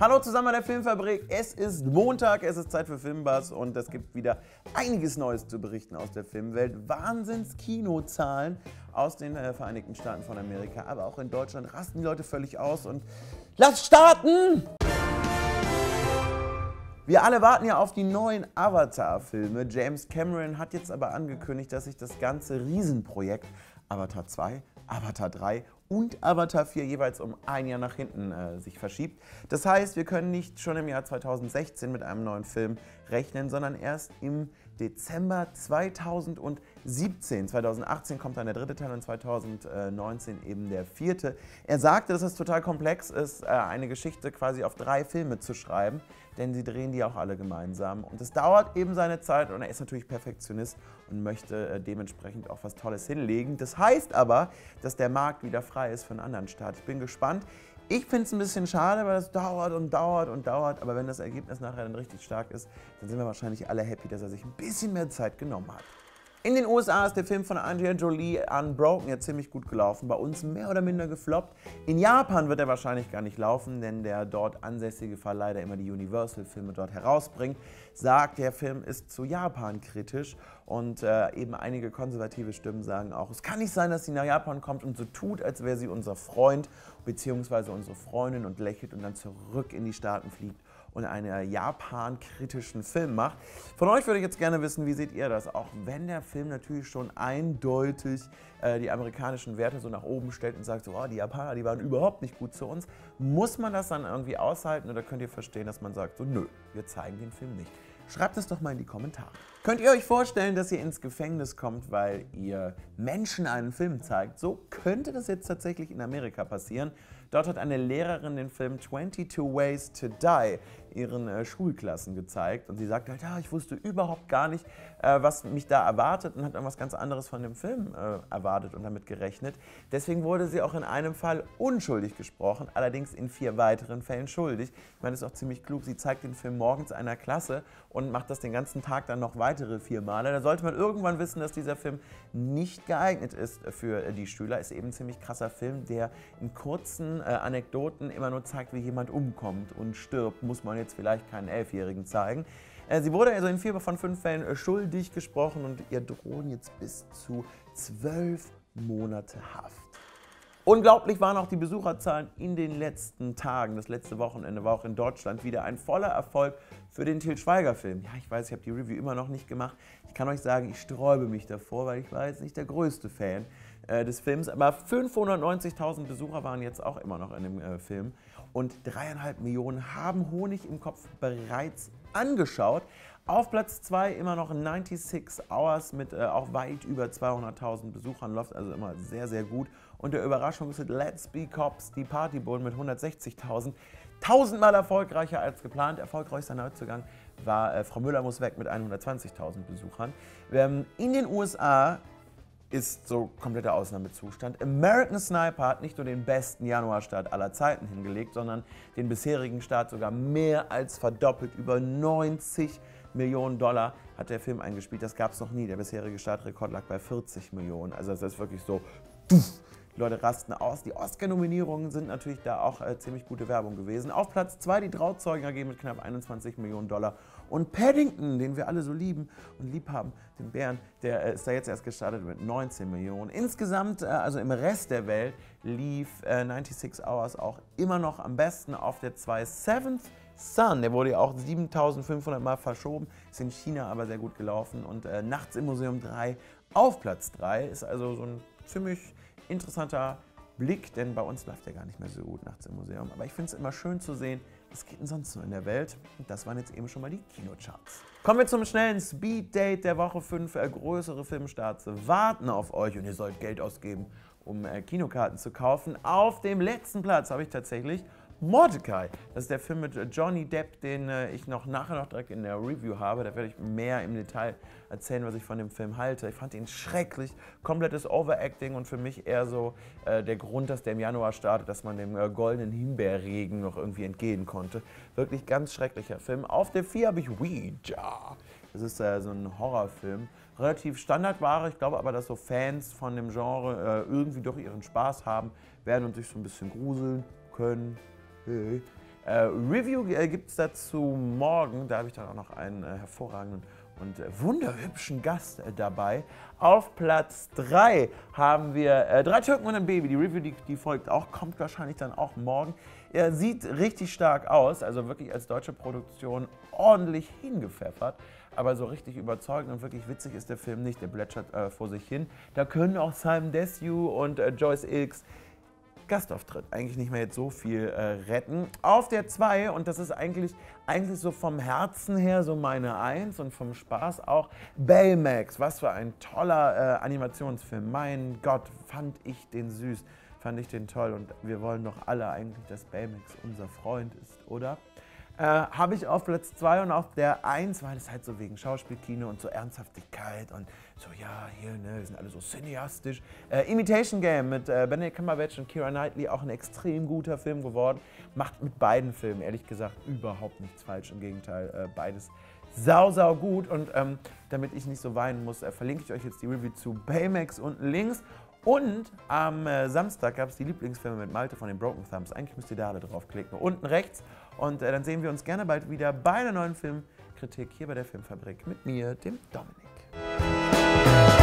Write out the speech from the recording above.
Hallo zusammen an der Filmfabrik, es ist Montag, es ist Zeit für Filmbuzz und es gibt wieder einiges Neues zu berichten aus der Filmwelt. Wahnsinns-Kinozahlen aus den Vereinigten Staaten von Amerika, aber auch in Deutschland rasten die Leute völlig aus und lasst starten! Wir alle warten ja auf die neuen Avatar-Filme. James Cameron hat jetzt aber angekündigt, dass sich das ganze Riesenprojekt Avatar 2, Avatar 3 und Avatar 4 jeweils um ein Jahr nach hinten sich verschiebt. Das heißt, wir können nicht schon im Jahr 2016 mit einem neuen Film rechnen, sondern erst im Dezember 2017. 2018 kommt dann der dritte Teil und 2019 eben der vierte. Er sagte, dass es total komplex ist, eine Geschichte quasi auf 3 Filme zu schreiben, denn sie drehen die auch alle gemeinsam. Und es dauert eben seine Zeit und er ist natürlich Perfektionist und möchte dementsprechend auch was Tolles hinlegen. Das heißt aber, dass der Markt wieder frei ist für einen anderen Start. Ich bin gespannt. Ich finde es ein bisschen schade, weil das dauert und dauert und dauert, aber wenn das Ergebnis nachher dann richtig stark ist, dann sind wir wahrscheinlich alle happy, dass er sich ein bisschen mehr Zeit genommen hat. In den USA ist der Film von Angelina Jolie Unbroken ja ziemlich gut gelaufen, bei uns mehr oder minder gefloppt. In Japan wird er wahrscheinlich gar nicht laufen, denn der dort ansässige Verleih, der immer die Universal-Filme dort herausbringt, sagt, der Film ist zu Japan kritisch und eben einige konservative Stimmen sagen auch, es kann nicht sein, dass sie nach Japan kommt und so tut, als wäre sie unser Freund bzw. unsere Freundin und lächelt und dann zurück in die Staaten fliegt und einen Japan-kritischen Film macht. Von euch würde ich jetzt gerne wissen, wie seht ihr das? Auch wenn der Film natürlich schon eindeutig die amerikanischen Werte so nach oben stellt und sagt, so, oh, die Japaner, die waren überhaupt nicht gut zu uns, muss man das dann irgendwie aushalten oder könnt ihr verstehen, dass man sagt, so, nö, wir zeigen den Film nicht? Schreibt es doch mal in die Kommentare. Könnt ihr euch vorstellen, dass ihr ins Gefängnis kommt, weil ihr Menschen einen Film zeigt? So könnte das jetzt tatsächlich in Amerika passieren. Dort hat eine Lehrerin den Film 22 Ways to Die ihren Schulklassen gezeigt und sie sagt halt, ja, ich wusste überhaupt gar nicht, was mich da erwartet und hat irgendwas ganz anderes von dem Film erwartet und damit gerechnet. Deswegen wurde sie auch in einem Fall unschuldig gesprochen, allerdings in 4 weiteren Fällen schuldig. Ich meine, das ist auch ziemlich klug, sie zeigt den Film morgens einer Klasse und macht das den ganzen Tag dann noch weitere 4 Male. Da sollte man irgendwann wissen, dass dieser Film nicht geeignet ist für die Schüler. Ist eben ein ziemlich krasser Film, der in kurzen Anekdoten immer nur zeigt, wie jemand umkommt und stirbt, muss man jetzt vielleicht keinen 11-Jährigen zeigen. Sie wurde also in 4 von 5 Fällen schuldig gesprochen und ihr drohen jetzt bis zu 12 Monate Haft. Unglaublich waren auch die Besucherzahlen in den letzten Tagen. Das letzte Wochenende war auch in Deutschland wieder ein voller Erfolg für den Til Schweiger-Film. Ja, ich weiß, ich habe die Review immer noch nicht gemacht. Ich kann euch sagen, ich sträube mich davor, weil ich war jetzt nicht der größte Fan des Films. Aber 590.000 Besucher waren jetzt auch immer noch in dem Film. Und 3,5 Millionen haben Honig im Kopf bereits angeschaut. Auf Platz 2 immer noch 96 Hours mit auch weit über 200.000 Besuchern, läuft also immer sehr, sehr gut. Und der Überraschungshit Let's Be Cops, die Partybullen mit 160.000, 1000-mal erfolgreicher als geplant. Erfolgreichster Neuzugang war Frau Müller muss weg mit 120.000 Besuchern. In den USA ist so kompletter Ausnahmezustand. American Sniper hat nicht nur den besten Januarstart aller Zeiten hingelegt, sondern den bisherigen Start sogar mehr als verdoppelt. Über 90 Millionen Dollar hat der Film eingespielt. Das gab es noch nie. Der bisherige Startrekord lag bei 40 Millionen. Also das ist wirklich so, die Leute rasten aus. Die Oscar-Nominierungen sind natürlich da auch ziemlich gute Werbung gewesen. Auf Platz 2 die Trauzeugen AG mit knapp 21 Millionen Dollar. Und Paddington, den wir alle so lieben und lieb haben, den Bären, der ist da jetzt erst gestartet mit 19 Millionen. Insgesamt, also im Rest der Welt, lief 96 Hours auch immer noch am besten. Auf der 2 Seventh Son, der wurde ja auch 7.500 Mal verschoben, ist in China aber sehr gut gelaufen. Und Nachts im Museum 3 auf Platz 3 ist also so ein ziemlich interessanter Blick, denn bei uns läuft der gar nicht mehr so gut Nachts im Museum. Aber ich finde es immer schön zu sehen, was geht denn sonst noch in der Welt? Und das waren jetzt eben schon mal die Kinocharts. Kommen wir zum schnellen Speed-Date der Woche. 5 größere Filmstarts warten auf euch und ihr sollt Geld ausgeben, um Kinokarten zu kaufen. Auf dem letzten Platz habe ich tatsächlich Mordecai. Das ist der Film mit Johnny Depp, den ich nachher noch direkt in der Review habe. Da werde ich mehr im Detail erzählen, was ich von dem Film halte. Ich fand ihn schrecklich, komplettes Overacting und für mich eher so der Grund, dass der im Januar startet, dass man dem goldenen Himbeerregen noch irgendwie entgehen konnte. Wirklich ganz schrecklicher Film. Auf der 4 habe ich Ouija. Das ist so ein Horrorfilm. Relativ Standardware, ich glaube aber, dass so Fans von dem Genre irgendwie doch ihren Spaß haben werden und sich so ein bisschen gruseln können. Hey. Review gibt es dazu morgen. Da habe ich dann auch noch einen hervorragenden und wunderhübschen Gast dabei. Auf Platz 3 haben wir Drei Türken und ein Baby. Die Review, die folgt auch, kommt wahrscheinlich dann auch morgen. Er sieht richtig stark aus, also wirklich als deutsche Produktion ordentlich hingepfeffert. Aber so richtig überzeugend und wirklich witzig ist der Film nicht. Der plätschert vor sich hin. Da können auch Simon Desue und Joyce Ilks Gastauftritt eigentlich nicht mehr jetzt so viel retten. Auf der 2, und das ist eigentlich so vom Herzen her so meine 1 und vom Spaß auch, Baymax. Was für ein toller Animationsfilm. Mein Gott, fand ich den süß, fand ich den toll und wir wollen doch alle eigentlich, dass Baymax unser Freund ist, oder? Habe ich auf Platz 2 und auf der 1, weil es halt so wegen Schauspielkino und so Ernsthaftigkeit und so, ja, hier, ne, wir sind alle so cineastisch. Imitation Game mit Benedict Cumberbatch und Keira Knightley, auch ein extrem guter Film geworden. Macht mit beiden Filmen, ehrlich gesagt, überhaupt nichts falsch. Im Gegenteil, beides sau gut. Und damit ich nicht so weinen muss, verlinke ich euch jetzt die Review zu Baymax unten links. Und am Samstag gab es die Lieblingsfilme mit Malte von den Broken Thumbs. Eigentlich müsst ihr da draufklicken, unten rechts. Und dann sehen wir uns gerne bald wieder bei einer neuen Filmkritik hier bei der Filmfabrik mit mir, dem Dominik.